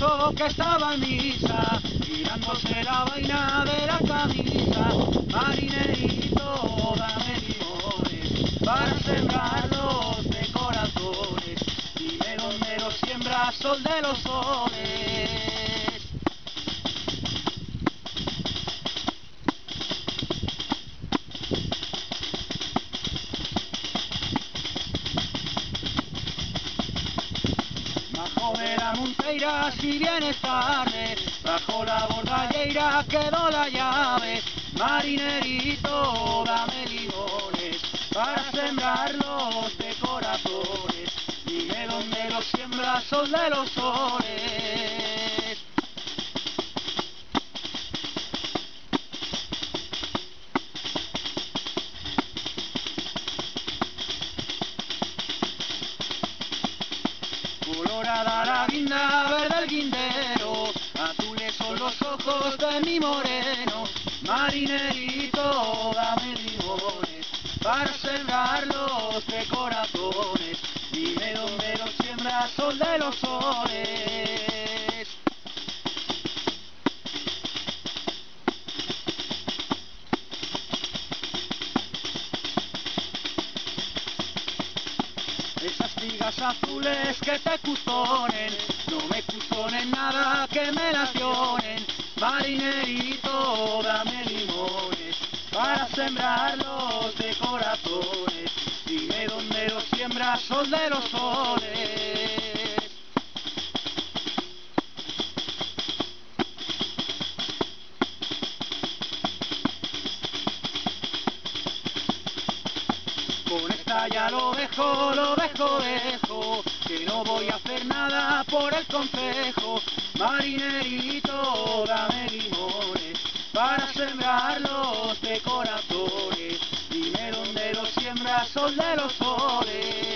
dijo que estaba en misa, tirándose la vaina de la camisa. Marinerito, dame limones para sembrarlos de corazones. Dime dónde los siembras, sol de los soles. Bajo de la monteira, si vienes tarde, bajo la bordalleira quedó la llave. Marinerito, dame limones para sembrarlos de corazones. Dime dónde los siembras, sol de los soles. Colorada la guinda, verde el guindero, azules son los ojos de mi moreno. Marinerito, dame limones para sembrarlos de corazones. Dime dónde los siembras, sol de los soles. Esas figas azules que te custonen, no me custonen nada que me las llonen. Marinerito, dame limones para sembrarlos de corazones. Dime dónde los siembras, sol de los soles. Con esta ya lo dejo, que no voy a hacer nada por el concejo. Marinerito, dame limones para sembrarlos de corazones. Dime dónde los siembras, sol de los soles.